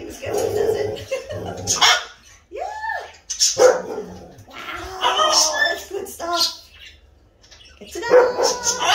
Let's get what does it. Yeah. Wow, that's good stuff. Get it out.